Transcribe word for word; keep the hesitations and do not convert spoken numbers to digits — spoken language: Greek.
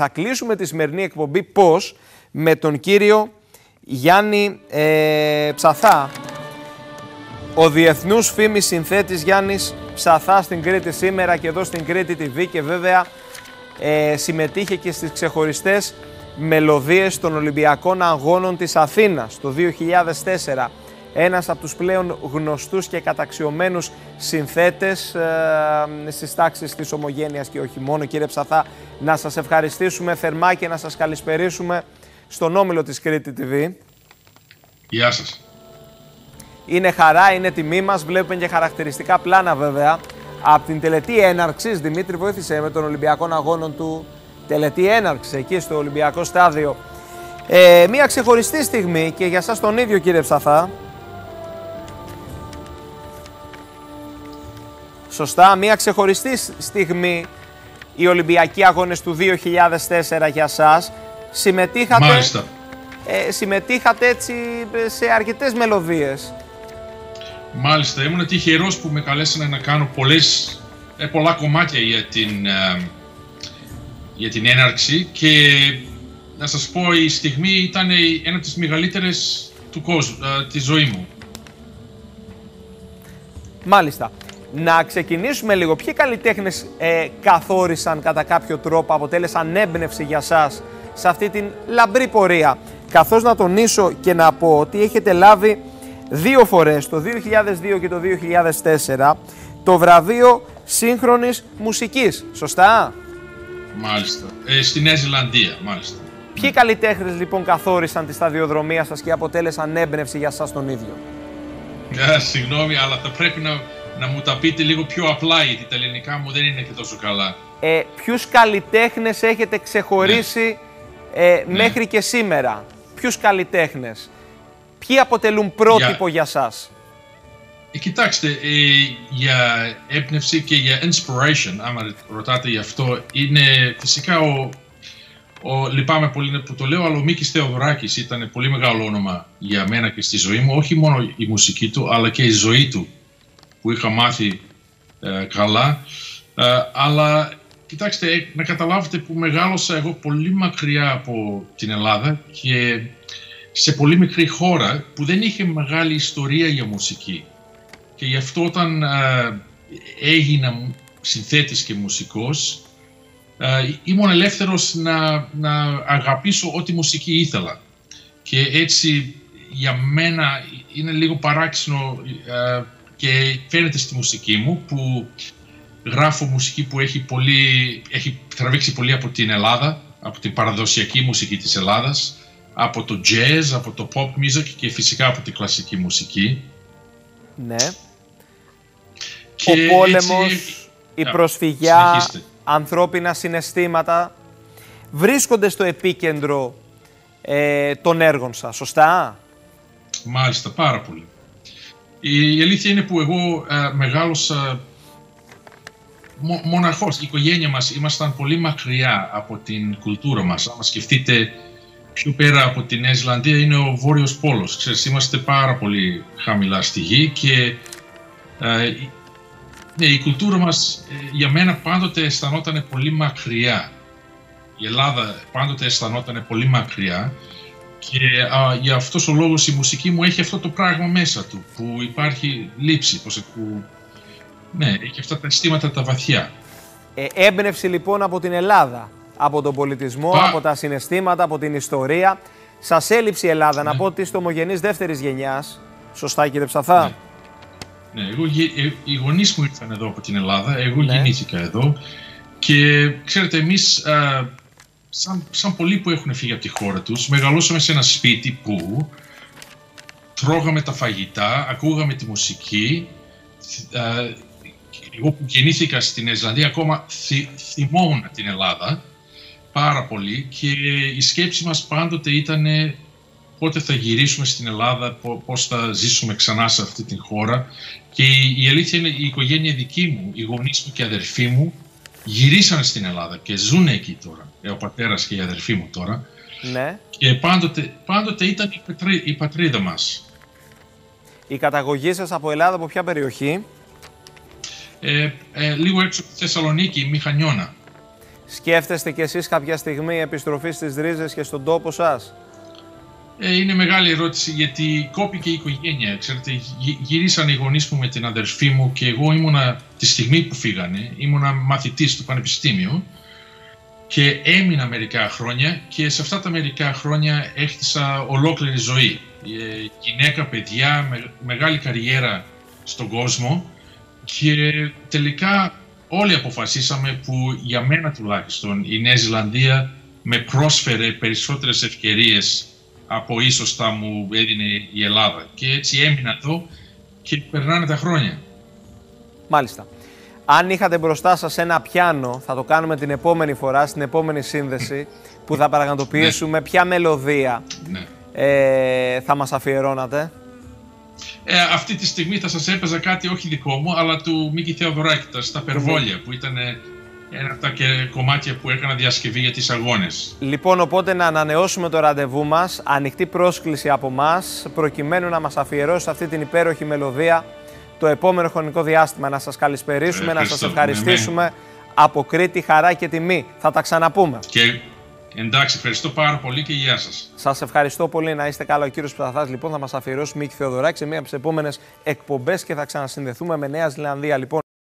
Θα κλείσουμε τη σημερινή εκπομπή πώς? Με τον κύριο Γιάννη ε, Ψαθά. Ο διεθνούς φήμης συνθέτης Γιάννης Ψαθά στην Κρήτη σήμερα και εδώ στην Κρήτη τι βι, και βέβαια ε, συμμετείχε και στις ξεχωριστές μελωδίες των Ολυμπιακών Αγώνων της Αθήνας το δύο χιλιάδες τέσσερα. Ένας από τους πλέον γνωστούς και καταξιωμένους συνθέτες ε, στις τάξεις της ομογένειας και όχι μόνο. Κύριε Ψαθά, να σας ευχαριστήσουμε θερμά και να σας καλησπερίσουμε στον όμιλο της Κρήτη τι βι. Γεια σας. Είναι χαρά, είναι τιμή μας. Βλέπουμε και χαρακτηριστικά πλάνα βέβαια από την τελετή έναρξης. Δημήτρη, βοήθησε με των Ολυμπιακών Αγώνων του. Τελετή έναρξης εκεί στο Ολυμπιακό Στάδιο. Ε, μια ξεχωριστή στιγμή και για σας τον ίδιο, κύριε Ψαθά. Σωστά, μια ξεχωριστή στιγμή οι Ολυμπιακοί Αγώνες του δύο χιλιάδες τέσσερα για σας. Συμμετείχατε, Μάλιστα. ε, συμμετείχατε έτσι σε αρκετές μελωδίες. Μάλιστα, ήμουν τυχερός που με καλέσανε να κάνω πολλές, ε, πολλά κομμάτια για την, ε, για την έναρξη, και να σας πω, η στιγμή ήταν ένα από τις μεγαλύτερες του κόσμου, ε, τη ζωή μου. Μάλιστα. Να ξεκινήσουμε λίγο. Ποιοι καλλιτέχνες ε, καθόρισαν κατά κάποιο τρόπο, αποτέλεσαν έμπνευση για σας σε αυτή την λαμπρή πορεία? Καθώς να τονίσω και να πω ότι έχετε λάβει δύο φορές, το δύο χιλιάδες δύο και το δύο χιλιάδες τέσσερα, το βραβείο σύγχρονης μουσικής. Σωστά? Μάλιστα. Ε, στη Νέα Ζηλανδία, μάλιστα. Ποιοι mm. καλλιτέχνες λοιπόν καθόρισαν τη σταδιοδρομία σας και αποτέλεσαν έμπνευση για σας τον ίδιο? Ε, συγγνώμη, αλλά θα πρέπει να, να μου τα πείτε λίγο πιο απλά, γιατί τα ελληνικά μου δεν είναι και τόσο καλά. Ε, ποιους καλλιτέχνες έχετε ξεχωρίσει ναι. ε, ναι. μέχρι και σήμερα? Ποιους καλλιτέχνες? Ποιοι αποτελούν πρότυπο για, για σας? Ε, κοιτάξτε, ε, για έμπνευση και για inspiration, άμα ρωτάτε γι' αυτό, είναι φυσικά ο, ο, λυπάμαι πολύ που το λέω, αλλά ο Μίκης Θεοδωράκης ήταν πολύ μεγάλο όνομα για μένα και στη ζωή μου. Όχι μόνο η μουσική του, αλλά και η ζωή του, που είχα μάθει ε, καλά. Ε, αλλά κοιτάξτε, να καταλάβετε που μεγάλωσα εγώ πολύ μακριά από την Ελλάδα και σε πολύ μικρή χώρα που δεν είχε μεγάλη ιστορία για μουσική. Και γι' αυτό όταν ε, έγινα συνθέτης και μουσικός, ε, ήμουν ελεύθερος να, να αγαπήσω ό,τι μουσική ήθελα. Και έτσι για μένα είναι λίγο παράξενο ε, και φαίνεται στη μουσική μου που γράφω μουσική που έχει, πολύ, έχει τραβήξει πολύ από την Ελλάδα, από την παραδοσιακή μουσική της Ελλάδας, από το jazz, από το pop music και φυσικά από την κλασική μουσική. Ναι. Και ο πόλεμος, έτσι, η α, προσφυγιά, συνεχίστε. ανθρώπινα συναισθήματα βρίσκονται στο επίκεντρο ε, των έργων σας, σωστά? Μάλιστα, πάρα πολύ. Η, η αλήθεια είναι που εγώ ε, μεγάλωσα μο, μοναχός. Η οικογένεια μας ήμασταν πολύ μακριά από την κουλτούρα μας. Αν σκεφτείτε, πιο πέρα από τη Νέα Ζηλανδία είναι ο Βόρειος Πόλος. Ξέρεις, είμαστε πάρα πολύ χαμηλά στη γη και ε, ναι, η κουλτούρα μας ε, για μένα πάντοτε αισθανόταν πολύ μακριά. Η Ελλάδα πάντοτε αισθανόταν πολύ μακριά και α, για αυτός ο λόγος η μουσική μου έχει αυτό το πράγμα μέσα του, που υπάρχει λήψη, που, ναι, έχει αυτά τα αισθήματα τα βαθιά. Ε, έμπνευση λοιπόν από την Ελλάδα, από τον πολιτισμό, Πα... από τα συναισθήματα, από την ιστορία. Σας έλειψε η Ελλάδα, ναι. Να πω ότι είστε ομογενής δεύτερης γενιάς. Σωστά, κύριε Ψαθά? Ναι, ναι εγώ, οι γονείς μου ήρθαν εδώ από την Ελλάδα, εγώ ναι. γεννήθηκα εδώ και ξέρετε εμείς, α, σαν, σαν πολλοί που έχουν φύγει από τη χώρα τους, μεγαλώσαμε σε ένα σπίτι που τρώγαμε τα φαγητά, ακούγαμε τη μουσική. Α, εγώ που γεννήθηκα στην Νέα Ζηλανδία ακόμα θυ, θυμόμουν την Ελλάδα πάρα πολύ και η σκέψη μας πάντοτε ήταν πότε θα γυρίσουμε στην Ελλάδα, πώς θα ζήσουμε ξανά σε αυτή την χώρα. Και η, η αλήθεια είναι η οικογένεια δική μου, οι γονείς μου και οι αδερφοί μου γυρίσανε στην Ελλάδα και ζουν εκεί τώρα. Ο πατέρας και η αδερφή μου τώρα. Ναι. Και πάντοτε, πάντοτε ήταν η, πατρί, η πατρίδα μας. Η καταγωγή σας από Ελλάδα, από ποια περιοχή? Ε, ε, λίγο έξω από τη Θεσσαλονίκη, Μηχανιώνα. Σκέφτεστε κι εσείς κάποια στιγμή επιστροφή στις ρίζες και στον τόπο σας? Ε, είναι μεγάλη ερώτηση, γιατί κόπηκε η οικογένεια. Ξέρετε, γυρίσαν οι γονείς μου με την αδερφή μου και εγώ ήμουνα, τη στιγμή που φύγανε, ήμουνα μαθητής του πανεπιστήμιου και έμεινα μερικά χρόνια και σε αυτά τα μερικά χρόνια έχτισα ολόκληρη ζωή. Ε, γυναίκα, παιδιά, με, μεγάλη καριέρα στον κόσμο και τελικά όλοι αποφασίσαμε που για μένα τουλάχιστον η Νέα Ζηλανδία με πρόσφερε περισσότερες ευκαιρίες από ίσως θα μου έδινε η Ελλάδα. Και έτσι έμεινα εδώ και περνάνε τα χρόνια. Μάλιστα. Αν είχατε μπροστά σας ένα πιάνο, θα το κάνουμε την επόμενη φορά, στην επόμενη σύνδεση, που θα πραγματοποιήσουμε, ναι. Ποια μελωδία ναι. ε, θα μας αφιερώνατε? Ε, αυτή τη στιγμή θα σας έπαιζα κάτι όχι δικό μου, αλλά του Μίκη Θεοδωράκη, στα Περβόλια, που ήταν ένα από τα κομμάτια που έκανα διασκευή για τις αγώνες. Λοιπόν, οπότε να ανανεώσουμε το ραντεβού μας, ανοιχτή πρόσκληση από μας, προκειμένου να μας αφιερώσει αυτή την υπέροχη μελωδία το επόμενο χρονικό διάστημα. Να σας καλησπερίσουμε, ε, να σας ευχαριστήσουμε. Ναι, ναι. Από Κρήτη, χαρά και τιμή. Θα τα ξαναπούμε. Και εντάξει, ευχαριστώ πάρα πολύ και γεια σας. Σας ευχαριστώ πολύ, να είστε καλά. Ο κύριος Ψαθάς λοιπόν θα μας αφιερώσει Μίκη Θεοδωράκη σε μία από τις επόμενες εκπομπές και θα ξανασυνδεθούμε με Νέα Ζηλανδία. Λοιπόν,